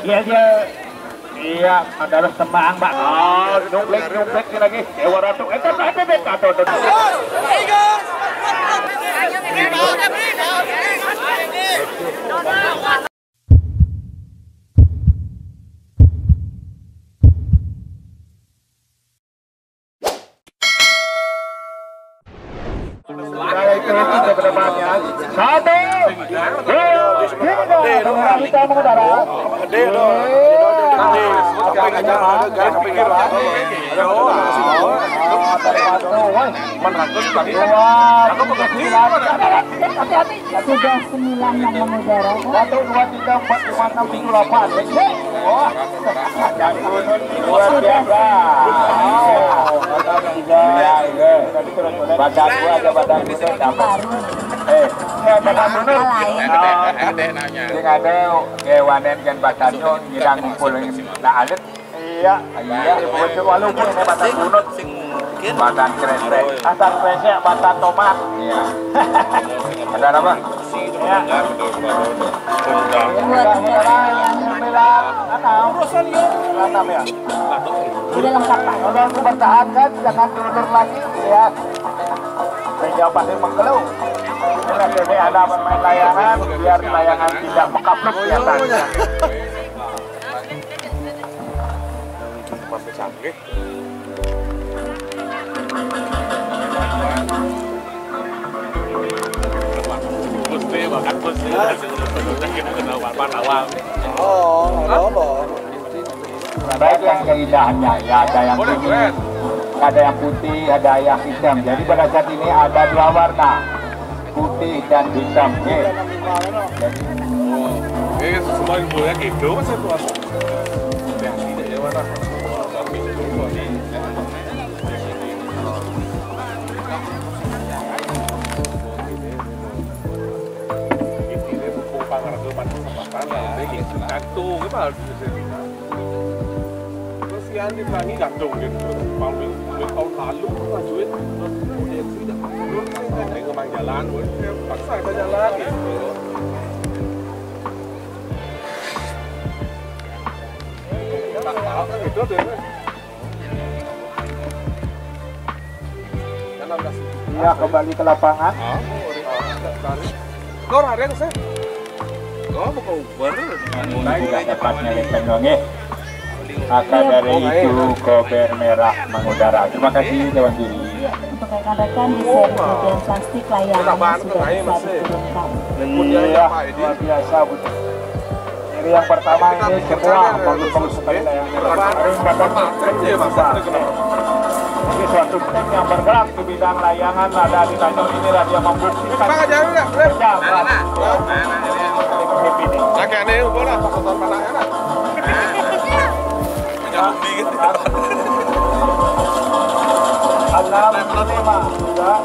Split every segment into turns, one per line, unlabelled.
Iya dia. Iya, ada semang mbak. Oh, nublek lagi. Dewa Ratu. Atau.
Sudah 9 yang mengudara.
1, 2, 3, 4, 5, 6, 7, 8. Wah, luar biasa. Badan gua ada badan gua dapat. Badan bener. Sing ada kewanen kan badannya ngirang ngumpul nah alit. Iya, walaupun ini badan bunut badan keren-keren. Asal kresek badan tomat. Iya. Ada apa? Ya. Enam ya.
Udah lengkap Pak.
Kalau mempertahankan jangan diundur lagi ya. Sehingga pasti mengkeluh. Ini ada pemain layangan biar layangan tidak mekapluk ya tanya. Baik yang keindahannya ya ada yang kuning, ada yang putih, ada yang hitam. Jadi pada saat ini ada dua warna, putih dan hitam.
Jadi semua boleh gitu kan satu apa? Gantung cái mà nó xe đi là như gantung thì vào mình câu thả lúc mà chuối nó đẹp chứ được lúc cái cái mang nhà lan rồi theo bắt sai cái nhà lan thì tạo cái gì tốt đấy.
Ya kembali ke lapangan.
Kau ada yang saya? Oh, bukan Uber.
Sudah tepatnya Lempeng Maka dari itu Kober Merah mengudara. Terima kasih Dewan Diri.
Untuk rekan-rekan di seri bagian plastik layangan sudah bisa diturunkan.
Iya, luar biasa. Jadi yang pertama ini semua bagus-bagus sekali layangan. Ini suatu tim yang bergerak di bidang layangan ada di Tanjung inilah dia membuktikan.
Nah, kayak ini boleh pasukan panahnya lah.
Alhamdulillah sudah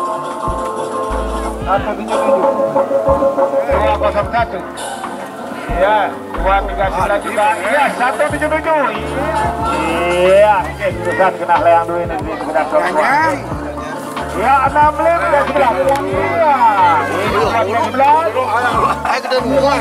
177 ya 239 juga iya 177 iya oke terusan kena layang dulu ini sudah selesai ya 6 lim dan 11 iya ini 12 ayo kita mulai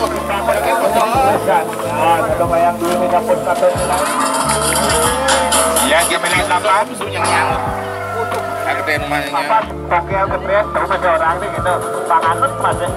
satu layang dulu ini dapat satu nilai ya game 8 sunyi yang ada rumahnya pakai ketres terus ada orang nih gitu sangat mas ya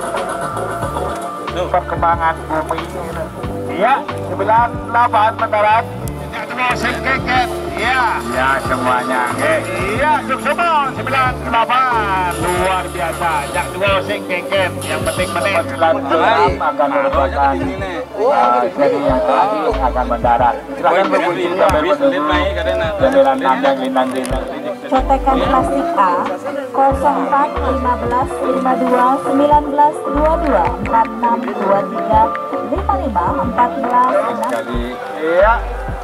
perkembangan bumi ini iya 98 mendarat keket iya ya semuanya iya semua 98 luar biasa jak dua sing keket yang penting menit akan merupakan seri yang tadi akan mendarat silakan berbunyi sampai berselit jaminan yang lintang-lintang
Cetekan plastik A 04 15 52 19 22 46 23 55 14 6
iya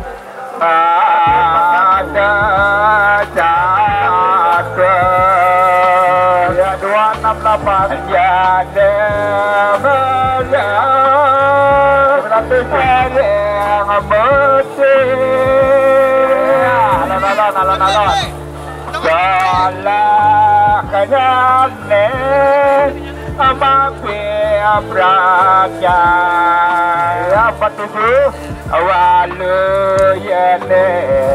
ada jatuh ya 268 ada menang berarti yang betul alon salah kenyataan mampir praja 47 waluyane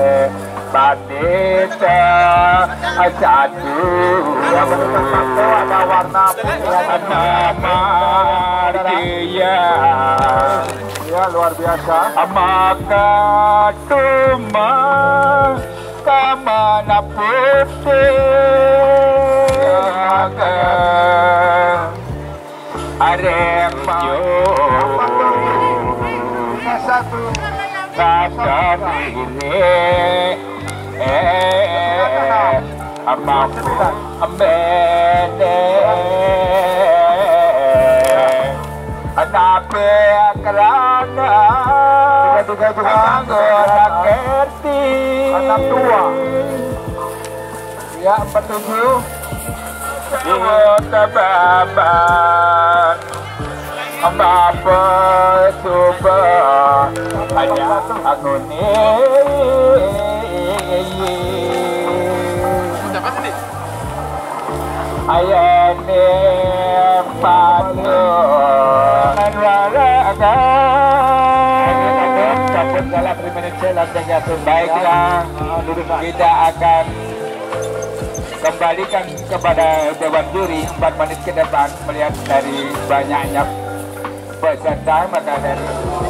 Bandita satu yang satu ada warna nama dia ya luar biasa maka cuma kamana putih Aremajo satu kata ini tapi kerana anggota kerti 62 ya 47 Tababan Bapa Suba hanya aku ni ayane padu anwaraga dapat dalam 5 menit saja baiklah kita akan kembalikan kepada dewan juri 4 menit ke depan melihat dari banyaknya peserta maka dari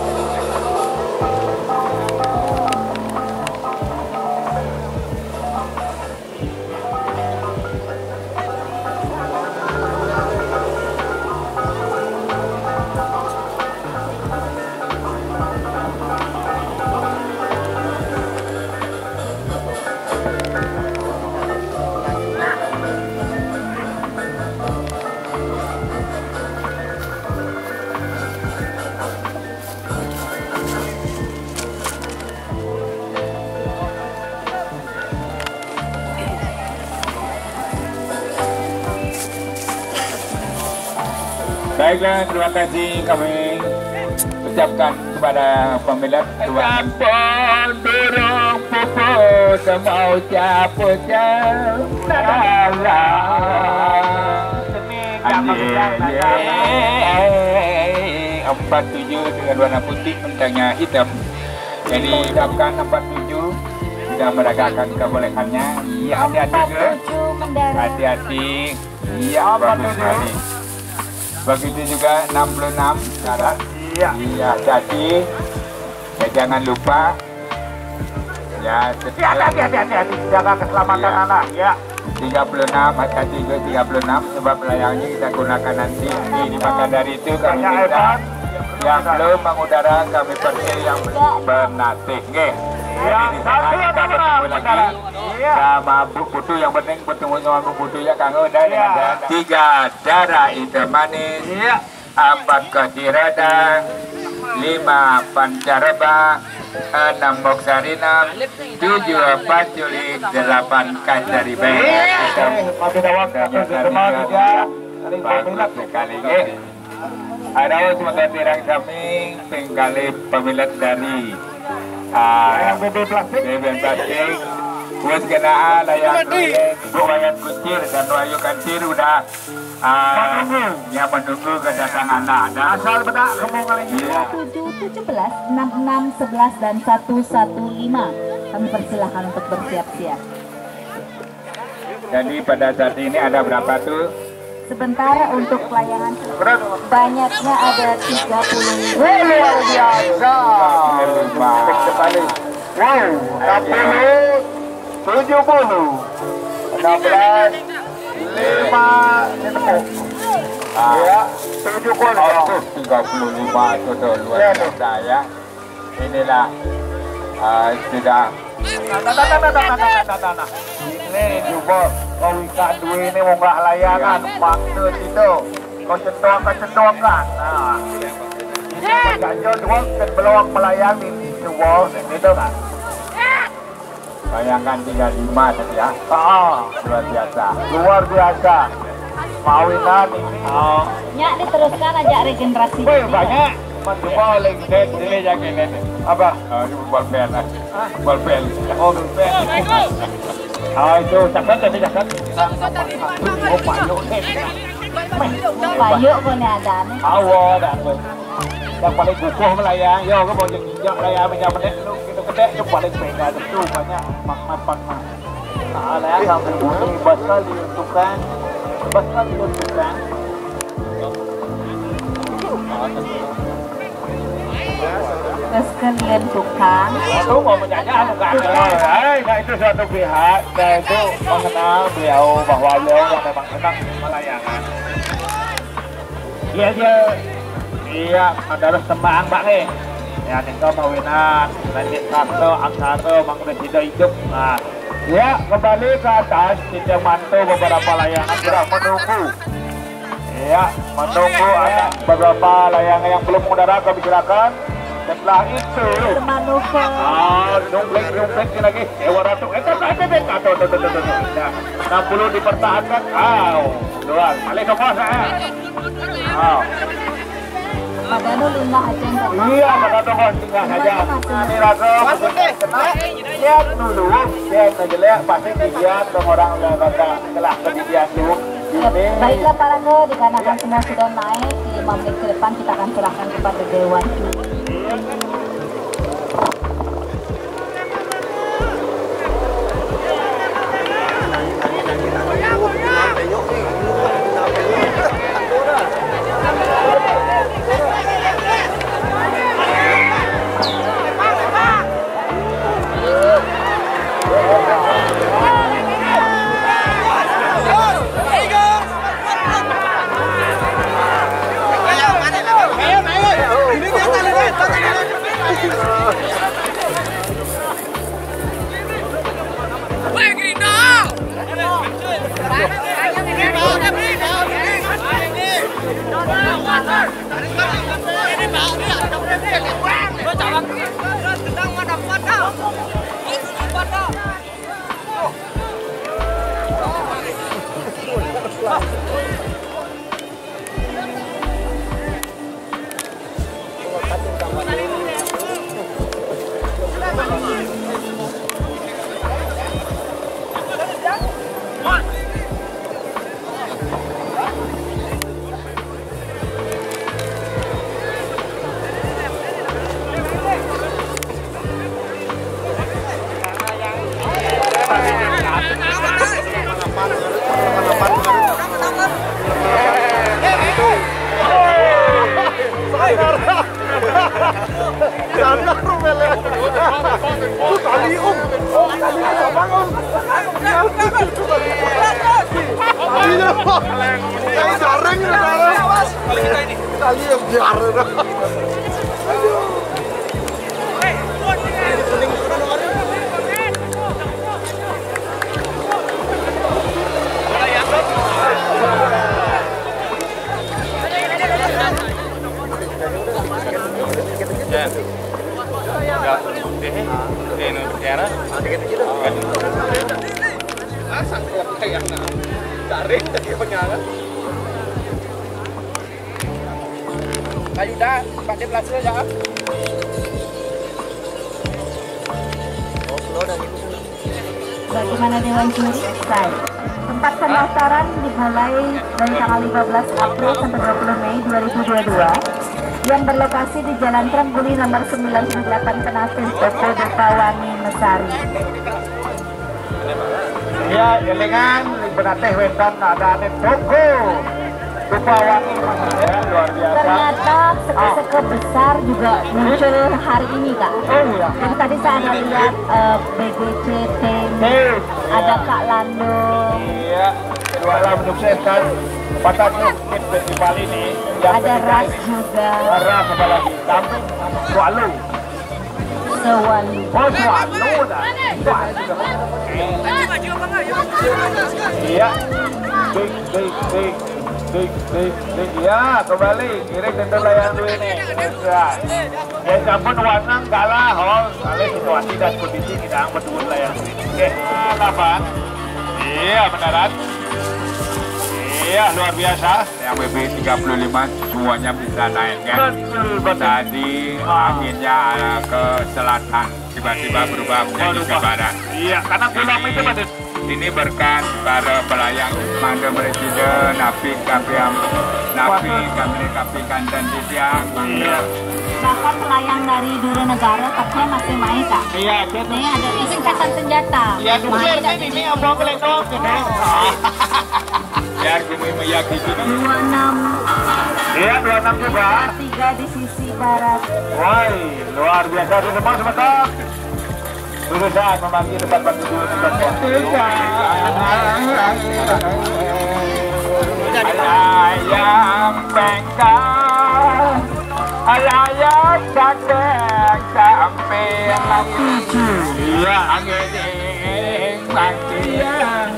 baiklah, terima kasih kami ucapkan kepada pemilik Tuan burung pupus mau caput-caput empat 47 dengan warna putih mentangnya hitam. Jadi ucapkan 47 sudah meragakan kebolehannya. Iya, hati-hati ke. Hati-hati. Iya, bagus sekali. Begitu juga 66 syarat. Iya, hati-hati. Ya, jangan lupa. Ya, hati-hati. Jaga keselamatan anak. Ya. 36, hati-hati juga 36 sebab layangnya kita gunakan nanti. Ini maka dari itu kami minta yang belum mengudara kami percaya yang bernasih. Yang satu kita bertemu lagi sama Bu Putu, yang penting bertemu sama Bu Putu ya Kang Uda dengan 3 darah hitam manis, 4 kursi radang, 5 pancaraba, 6 boksarina, 7 panculik, 8 kasari baik. Ada semoga tirang kami tinggali pemilik dari BB plastik, buat kenaan layang proyek, buayan kucir dan wayu kancir udah yang menunggu kedatangan anak. Asal bedak kamu kali ini.
7, 17, 66, 11 dan 115. Kami persilahkan untuk bersiap-siap.
Jadi pada saat ini ada berapa tuh?
Sebentar untuk layangan banyaknya ada 30.
Luar biasa. Sekali. Wow, 60, 70, 16, 5, ya, 70, 35 itu luar biasa ya. Inilah sudah. Ini juga kau ikan dua ini mau nggak layangan maksud itu kau cendok-cendokkan. Nah, ini berganjol dua belum melayani dua itu kan. Bayangkan 35 tadi ya. Luar biasa. Mawinan ini.
Nyak diteruskan aja regenerasi.
Banyak. Coba lagi sini jangan ini. Apa? Ini bolpen. Bolpen. Oh, bolpen. Itu catat tadi catat. Oh, payung.
Payung kok nih ada nih.
Awal dah. yang paling kukuh melayang. Yo, kamu mau jinjak layang menjamnya lu kita kedek yang paling pegang tentu banyak makmat. Nah, layang sampai bunyi basal diuntukkan.
Sekalian tukang.
Itu mau menyanyi tukang. Nah itu suatu pihak dan itu mengenal beliau bahwa beliau yang memang senang melayangan. Iya, ada semang Pak nih. Ya tinggal mawinan, nanti kakto, angkato, mangudah tidak hidup. Nah, ya kembali ke atas, kita mantu beberapa layangan sudah menunggu. Ya, menunggu ada beberapa layangan yang belum mendarat kami silakan. Setelah itu,
manuver.
Numplek lagi. Ratu, nah, 60 dipertahankan. Luar, balik ke pos.
Padahal 5 aja yang dapat.
Iya, padahal pos tinggal saja. Ini Ratu, lihat dulu, lihat aja pasti dilihat orang udah kata telah kejadian dulu.
Baiklah para Rangga, dikarenakan semua sudah naik, di 5 menit ke depan kita akan serahkan kepada Dewan. Bagaimana Dewan Juri? Baik. Tempat pendaftaran dimulai dari tanggal 15 April sampai 20 Mei 2022 yang berlokasi di Jalan Trengguli nomor 98 Penafis Toko Depawangi Mesari.
Ya, jelengan Benateh Wetan ada toko Depawangi ya, luar biasa.
Ternyata seke-seke besar juga muncul hari ini Kak.
Oh iya.
Yang tadi saya lihat BGCT, ada Kak Lando.
Iya, jualan menyukseskan Patanyuk festival ini.
Ada Ras juga.
Ras apa lagi? Kambing, Swalu.
Swalu.
Oh, Swalu dah. Iya. Ya, kembali kirim tentu layang dulu ini. Ya, campur warna kalah, kali situasi dan kondisi kita berdua layang ini. Oke, kapan? Iya, beneran. Iya, luar biasa. Yang BB 35 semuanya bisa naik kan. Tadi anginnya ke selatan, tiba-tiba berubah menjadi ke barat. Iya, karena pulau itu pada ini berkat para pelayang Manda Presiden, Napi Kapiam, Napi Kami Kapi Kantan Titiang, Manda
kan melayang dari Dura Negara, tapi masih main kak.
Iya,
Ini ada singkatan senjata.
ya dukir ini apa boleh dong ini. Ya kami meyakini.
26.
Iya 26 juga.
3 di sisi barat.
Woi, luar biasa teman sebentar. Berusaha memanggil tempat batu tempat ayam bengkak, ayam cakek samping tuju. Iya, angin makian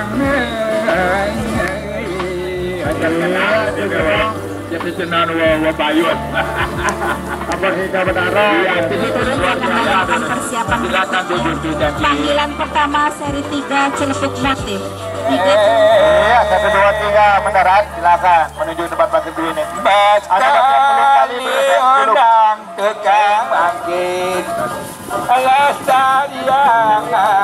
jadi senang wa bayut. Apa hingga bedara?
Persiapan
Silakan duduk dan
panggilan pertama seri 3 Cilepuk Motif.
Iya, 1, 2, 3 mendarat. Silakan menuju tempat parkir ini. Undang tukang angin, lestarian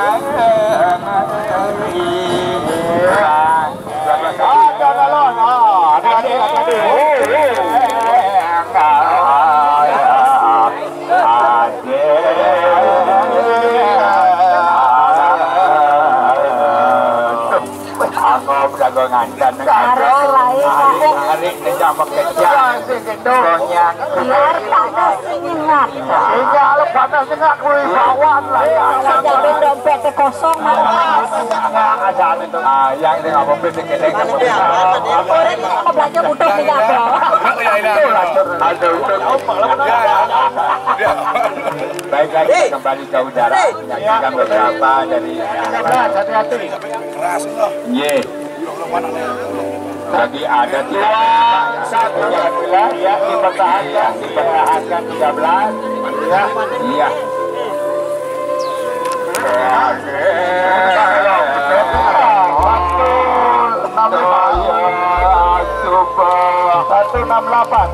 Biar panas nyengat.
Kalau panas nyengat kuih bawan lah ya.
Jadi dompetnya kosong malas.
Asal itu yang dengan mobil gede
Orang ini mau belanja butuh nih apa?
Baik lagi kembali ke udara menyaksikan beberapa dari hati-hati. Ye. Jadi ada 3 ya dipertahankan 13 ya iya. Satu 68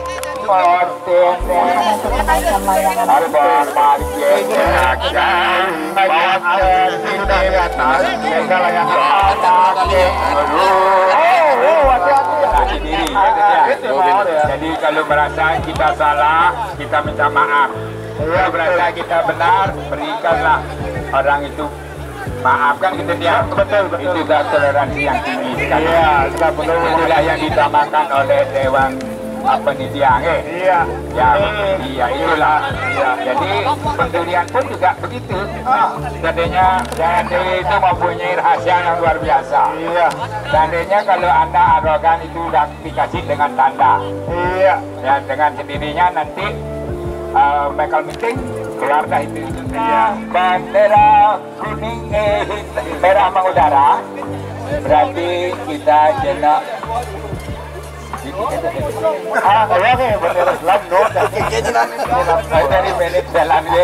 jadi kalau merasa kita salah, kita minta maaf. Kalau merasa kita benar, berikanlah orang itu maafkan kita dia. Betul. Itu toleransi yang tinggi sekali. Itulah yang ditamakan oleh Dewan Pendidikan. Iya, itulah. Jadi pendirian pun juga begitu. Jadinya itu mempunyai rahasia yang luar biasa. Iya. Seandainya kalau Anda arogan itu sudah dikasih dengan tanda. Iya. Dan dengan sendirinya nanti Michael meeting keluar dah itu. Iya. Bendera kuning merah mengudara. Berarti kita jenak. Bendera Islam dong. Dari menit jalan ye.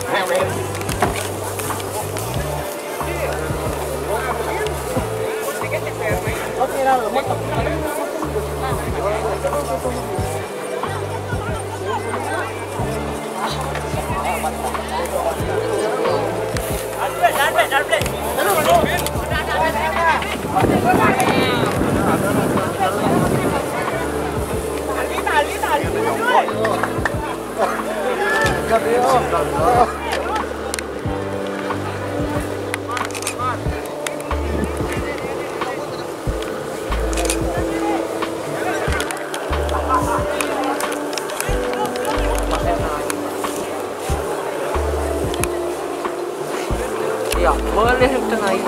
Ya, boleh tengah ini.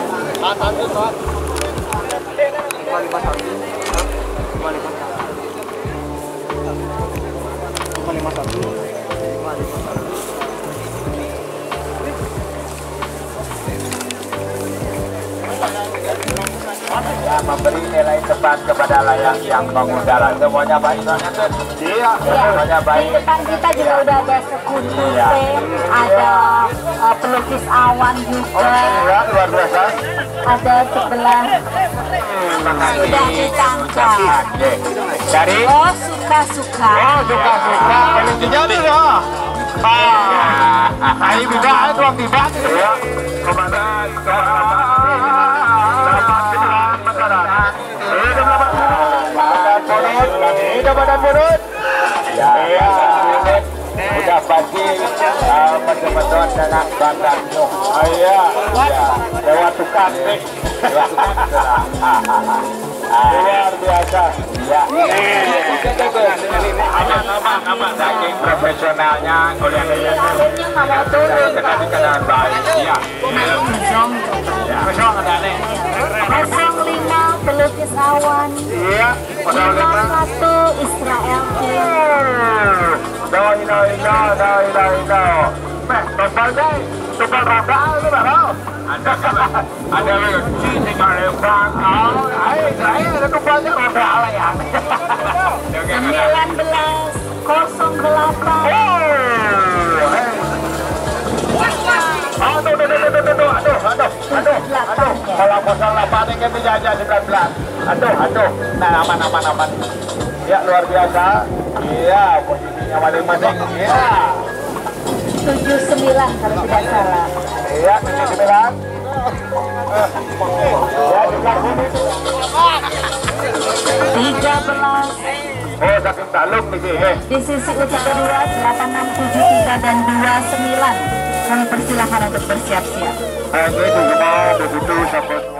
Ya, memberi nilai tepat kepada layang yang mengudara. Semuanya baik soalnya tuh. Iya, semuanya
Di
baik.
depan kita juga udah ada sekutu
Iya.
ada pelukis awan juga,
Ya, luar biasa.
ada sebelah sudah ditangkap.
Dari
Oh suka-suka.
suka-suka. Peluncinya nih loh. Ayo juga, ayo tuang tiba. Ya, komandan. Badan burut. Ya, berjemput dengan Bandar Nuh. Iya, lewat tukang nih. Luar biasa. Ya. Aman daging profesionalnya kuliah
Akhirnya nggak mau turun, Pak.
kenal baik. Iya. Kosong ada nih.
05 pelukis awan.
Iya.
51 Israel Team.
Doi. Tebal rada itu baru. Ada lucu sih kalau bang. Saya ada tubalnya rada lah ya.
1908.
Aduh. Kalau 08 ini dijajah 19. Aduh. Nah, aman. Ya, luar biasa. Iya, posisinya masing-masing. Iya.
79 kalau tidak salah.
Iya, 79. Ya, di belakang ini.
13.
Oh, saking talung nih sih.
Di sisi kedua 8673 dan 29. Kami persilahkan untuk bersiap-siap.
Oke, itu mau begitu sampai